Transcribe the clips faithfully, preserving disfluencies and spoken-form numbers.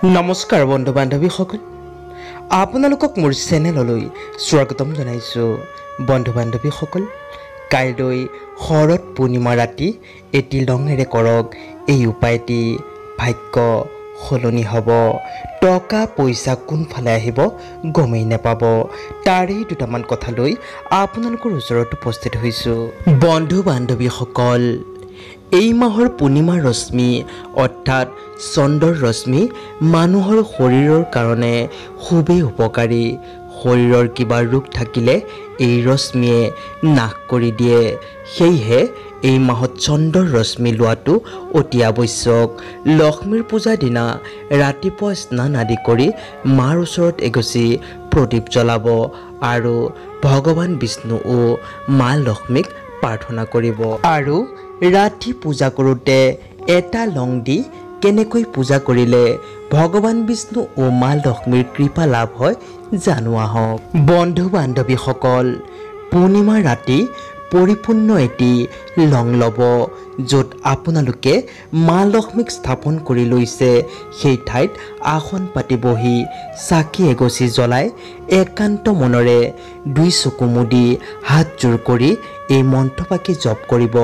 নমস্কাৰ বন্ধু বান্ধৱীসকল, আপোনালোকক মোৰ চেনেললৈ স্বাগতম জনাইছোঁ। বন্ধু বান্ধৱীসকল, কাইলৈ শৰৎ পূৰ্ণিমা ৰাতি এটি লঙেৰে কৰক এই উপায়টি, ভাগ্য সলনি হ'ব। টকা পইচা কোনফালে আহিব গমেই নাপাব। তাৰেই দুটামান কথা লৈ আপোনালোকৰ ওচৰত উপস্থিত হৈছোঁ। বন্ধু বান্ধৱীসকল, এই মাহৰ পূৰ্ণিমাৰ ৰশ্মি অৰ্থাৎ চন্দ্ৰৰ ৰশ্মি মানুহৰ শৰীৰৰ কাৰণে খুবেই উপকাৰী। শৰীৰৰ কিবা ৰোগ থাকিলে এই ৰশ্মিয়ে নাশ কৰি দিয়ে। সেয়েহে এই মাহত চন্দ্ৰৰ ৰশ্মি লোৱাটো অতি আৱশ্যক। লক্ষ্মীৰ পূজাৰ দিনা ৰাতিপুৱা স্নান আদি কৰি মাৰ ওচৰত এগছি প্ৰদীপ জ্বলাব আৰু ভগৱান বিষ্ণু ও মা লক্ষ্মীক প্ৰাৰ্থনা কৰিব। আৰু ৰাতি পূজা কৰোঁতে এটা লং দি কেনেকৈ পূজা কৰিলে ভগৱান বিষ্ণু ও মা লক্ষ্মীৰ কৃপা লাভ হয় জানো আহক। বন্ধু বান্ধৱীসকল, পূৰ্ণিমাৰ ৰাতি পৰিপূৰ্ণ এটি লং ল'ব, য'ত আপোনালোকে মা লক্ষ্মীক স্থাপন কৰি লৈছে সেই ঠাইত আসন পাতি বহি চাকি এগছি জ্বলাই একান্ত মনেৰে দুই চকু মুদি হাত জোৰ কৰি এই মন্ত্ৰফাঁকি জপ কৰিব।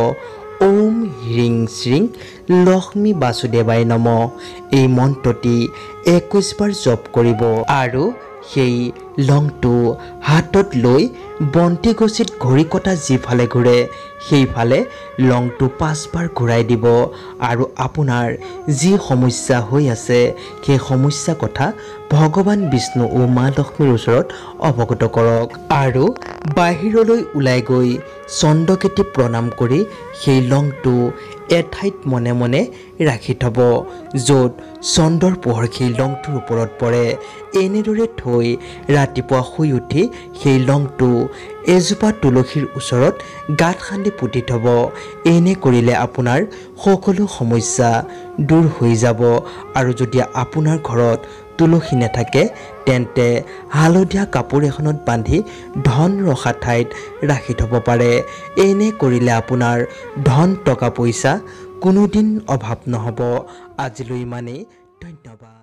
ওম হ্ৰিং শ্ৰীং লক্ষ্মী বাসুদেৱায় নমঃ। এই মন্ত্ৰটি একৈশ বাৰ জপ কৰিব আৰু সেই লংটো হাতত লৈ বন্তি গছিত ঘড়ী কটা যিফালে ঘূৰে সেইফালে লংটো পাঁচবাৰ ঘূৰাই দিব আৰু আপোনাৰ যি সমস্যা হৈ আছে সেই সমস্যা কথা ভগৱান বিষ্ণু ও মা লক্ষ্মীৰ ওচৰত অৱগত কৰক। আৰু বাহিৰলৈ ওলাই গৈ চন্দ্ৰকেতি প্ৰণাম কৰি সেই লংটো এঠাইত মনে মনে ৰাখি থ'ব, য'ত চন্দ্ৰৰ পোহৰ সেই লংটোৰ ওপৰত পৰে। এনেদৰে থৈ ৰাতিপুৱা শুই উঠি সেই লংটো এজোপা তুলসীৰ ওচৰত গাঁত খান্দি পুতি থ'ব। এনে কৰিলে আপোনাৰ সকলো সমস্যা দূৰ হৈ যাব। আৰু যদি আপোনাৰ ঘৰত তুলসী নাথাকে তেন্তে হালধীয়া কাপোৰ এখনত বান্ধি ধন ৰখা ঠাইত ৰাখি থ'ব পাৰে। এনে কৰিলে আপোনাৰ ধন টকা পইচা কোনোদিন অভাৱ নহ'ব। আজিলৈ ইমানেই, ধন্যবাদ।